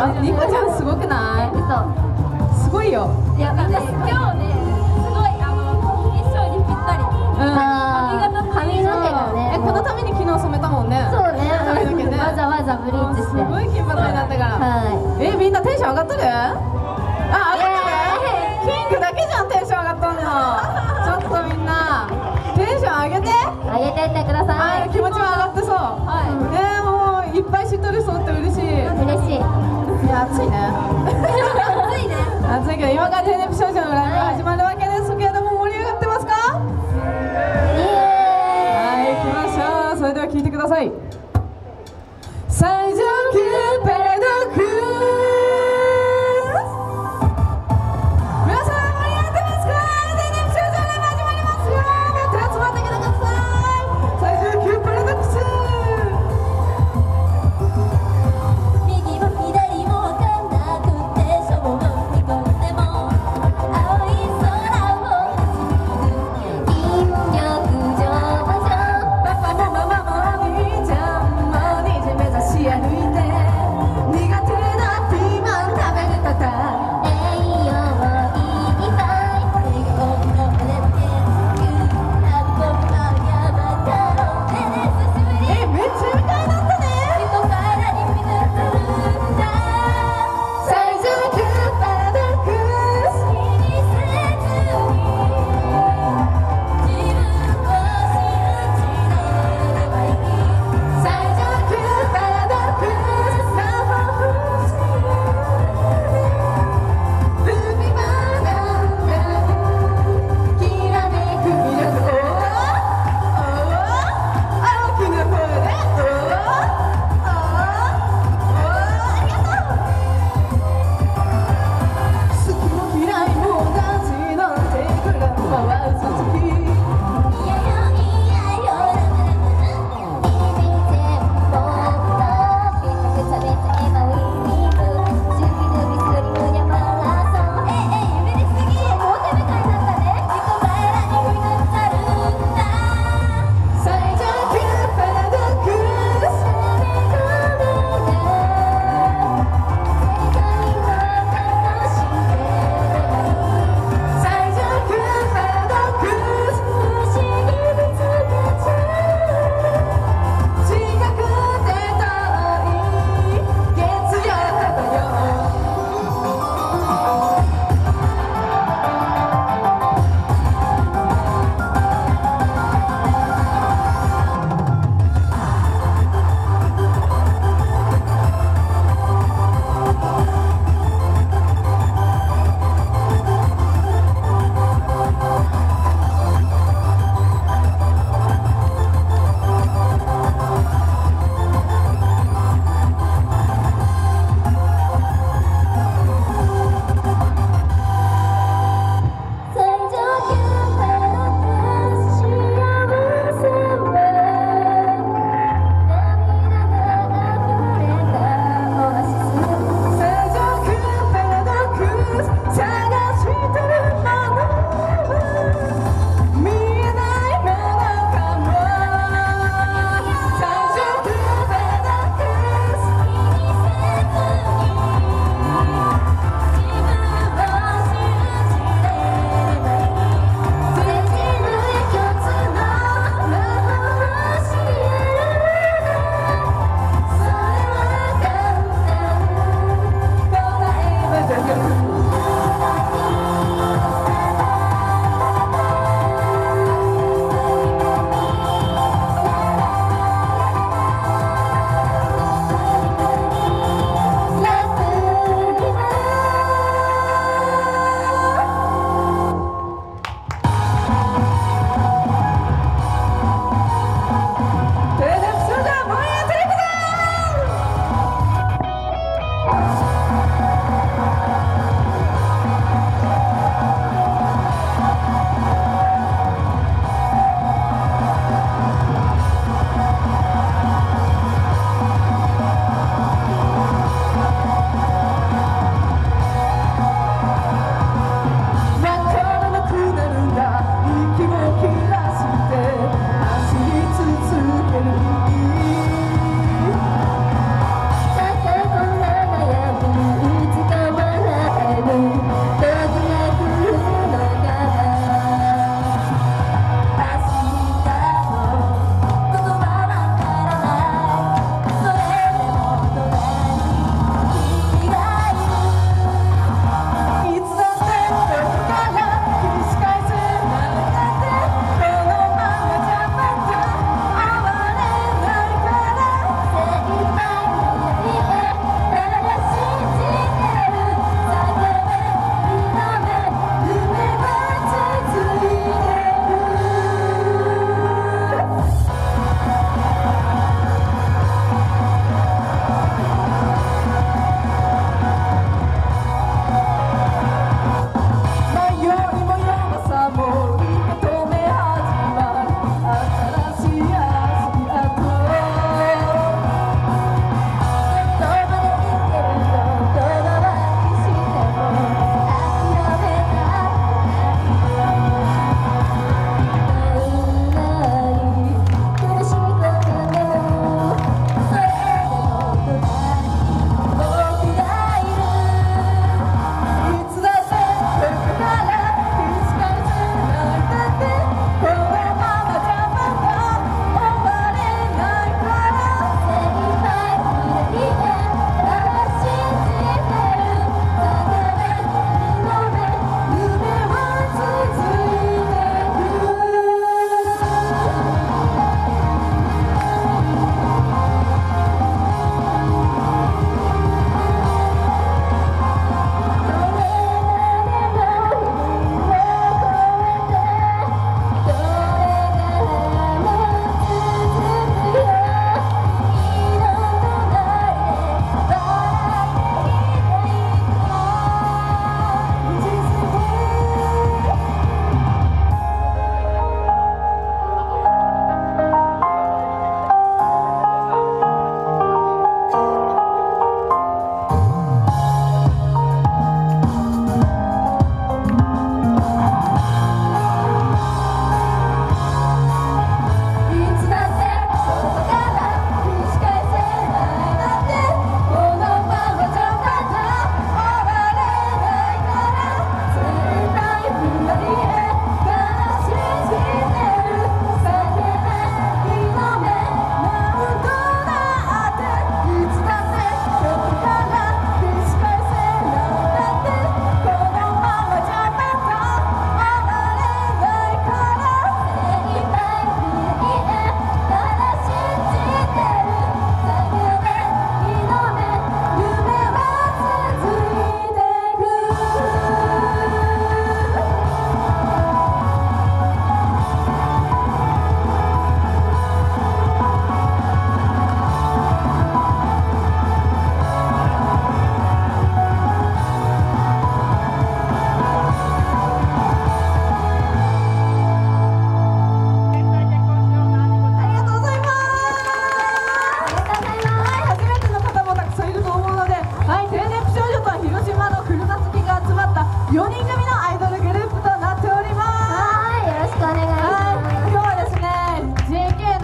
ニコちゃんすごくない？すごいよ。 いや、みんな今日ね、すごい衣装にぴったり。 髪の毛がね。 このために昨日染めたもんね。 そうね。 髪の毛ね。 わざわざブリーチして。 すごい金髪になったから。 はい。 みんなテンション上がっとる？あ、上がっとる？キングだけじゃんテンション上がっとんの。ちょっとみんなテンション上げて。 上げてってください。 気持ちも上がってそう。もういっぱい知っとるそうって嬉しい。 嬉しい。 いや、暑いね。 暑いね。 暑いけど今からテレビ少女のライブが始まるわけですけれども、盛り上がってますか？はい、行きましょう。それでは聴いてください。最上級パラドックス。皆さん盛り上がってますか？テレビ少女のライブ始まりますよ。手をつまってください。最上級パラドックス。 右も左もわかんなくてしょぼにこっても青い空を走る引力上場パパもママもお兄ちゃん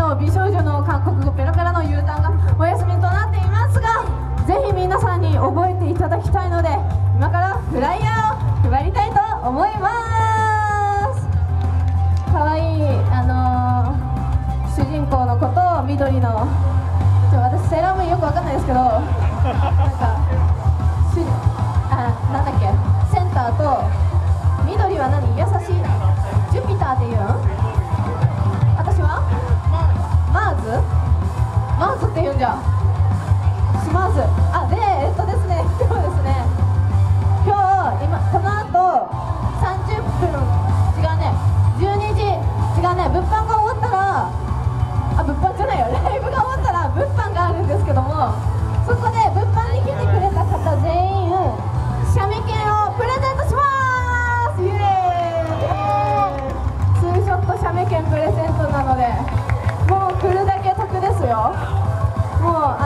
の美少女の韓国語ペラペラの U ターンがお休みとなっていますが、ぜひ皆さんに覚えていただきたいので、今からフライヤーを配りたいと思います。かわいい主人公の子と緑の私セーラームーンよくわかんないですけど、なんだっけ、センターと緑は何、優しいジュピターっていうの、私はマーズって言うんじゃ、します。でですね、今日ですね、この後30分違うね、12時違うね、物販が終わったら物販じゃないよ、ライブが終わったら物販があるんですけども、そこで物販に来てくれた方全員写メ券をプレゼントします。イエーイ。ツーショット写メ券プレゼントなので、もう来るだけ得ですよ。もう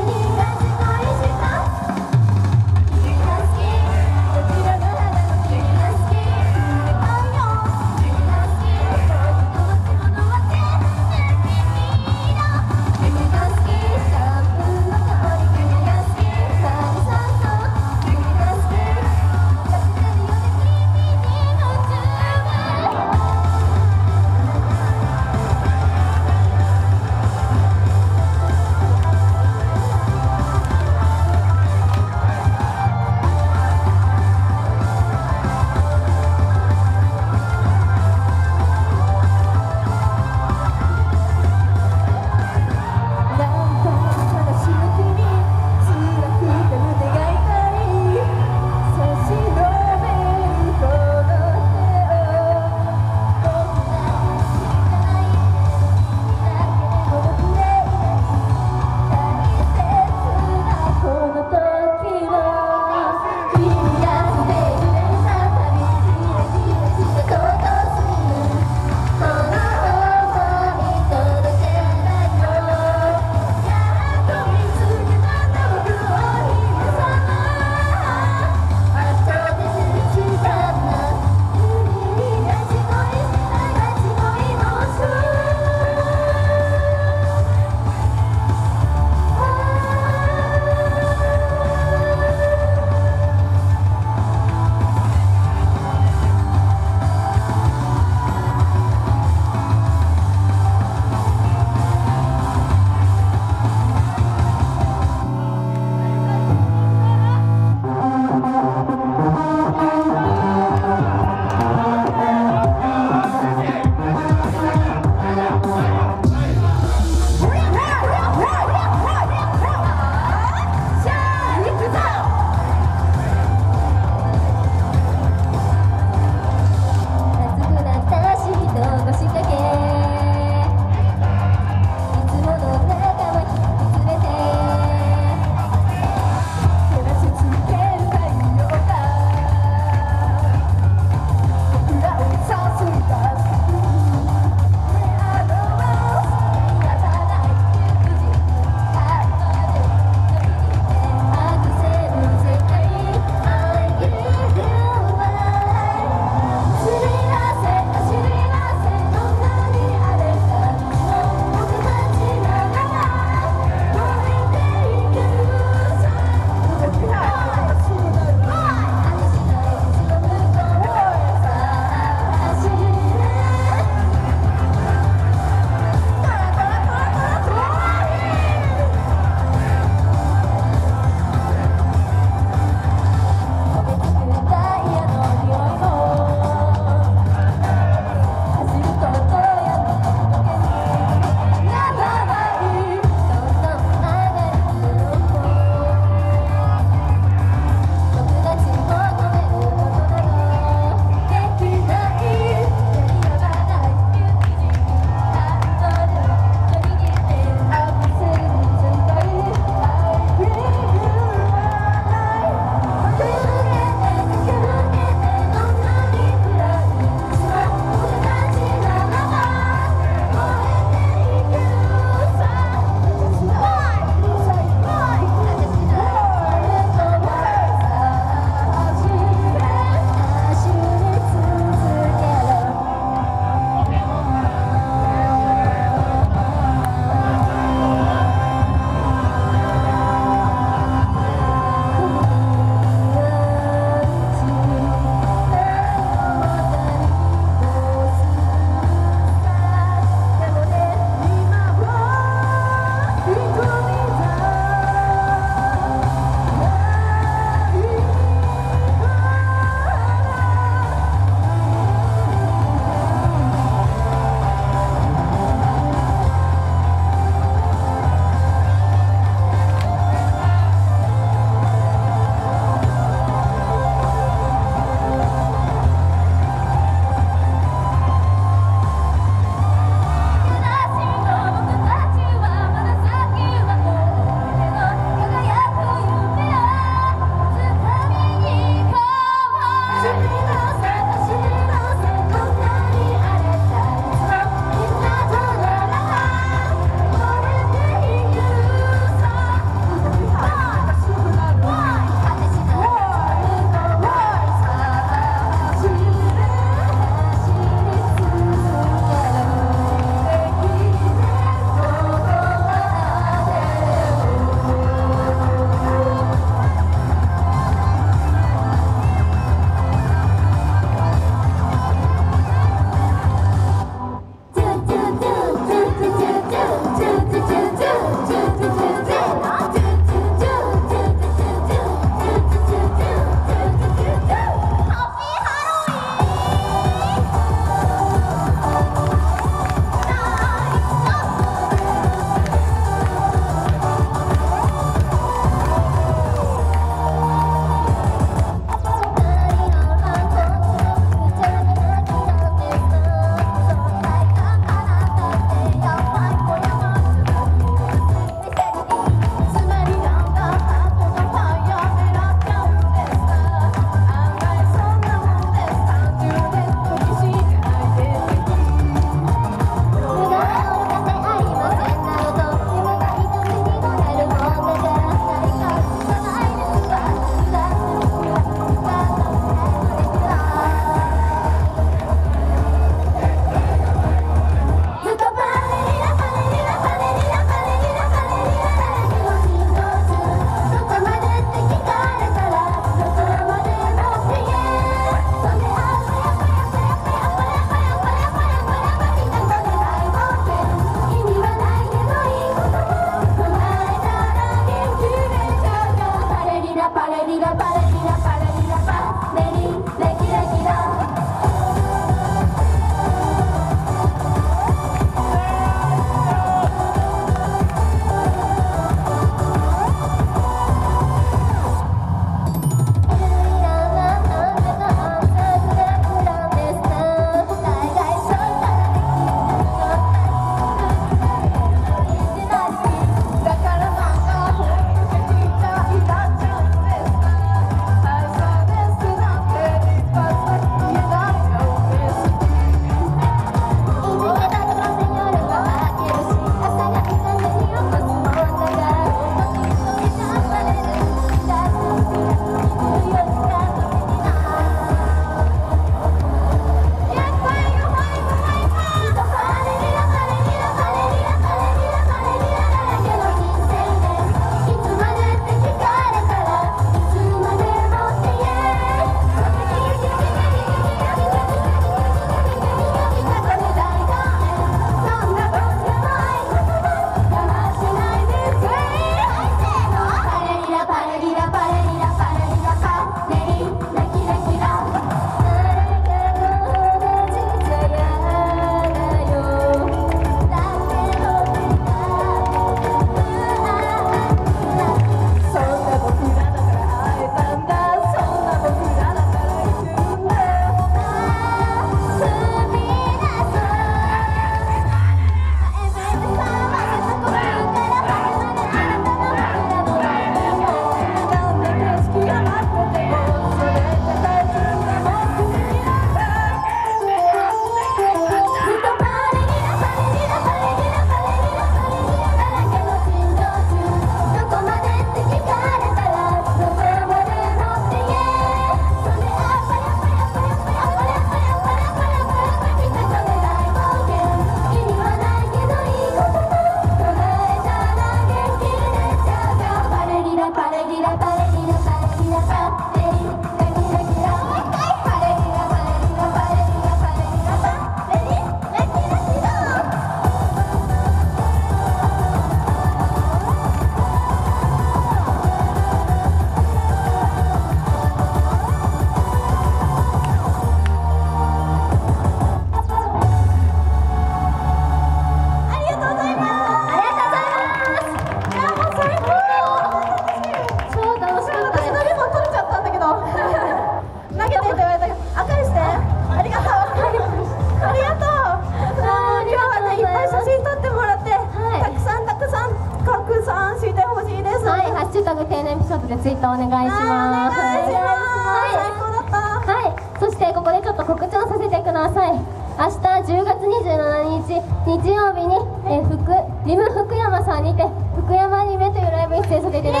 シュタグ定年エピソードでツイートお願いします。 最高だった。 はい、そしてここでちょっと告知をさせてください。明日10月27日日曜日にリム福山さんにて福山アニメというライブに出演させていただきます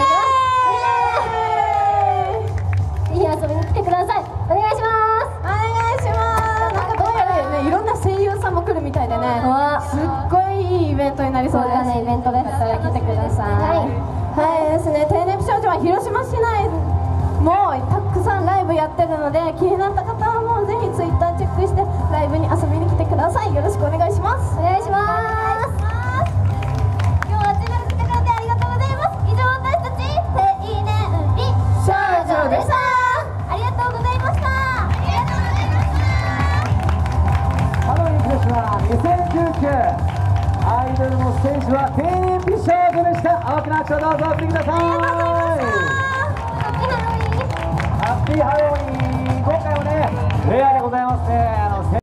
。ぜひ遊びに来てください。お願いします。 お願いします。なんかどうやらね、いろんな声優さんも来るみたいでね、すっごいいいイベントになりそうです。 イベントです。 来てください。はいですね、定年美少女は広島市内もたくさんライブやってるので、気になった方はもうぜひツイッターチェックしてライブに遊びに来てください。よろしくお願いします。 お願いします。今日は集まってくれてありがとうございます。以上、私たち定年美少女でした。ありがとうございました。ありがとうございました。 ハロウィンフェスは2019、アイドルのステージは定年美少女でした。大きな拍手をどうぞお送りください。ハッピーハロウィン。今回もねレアでございますね。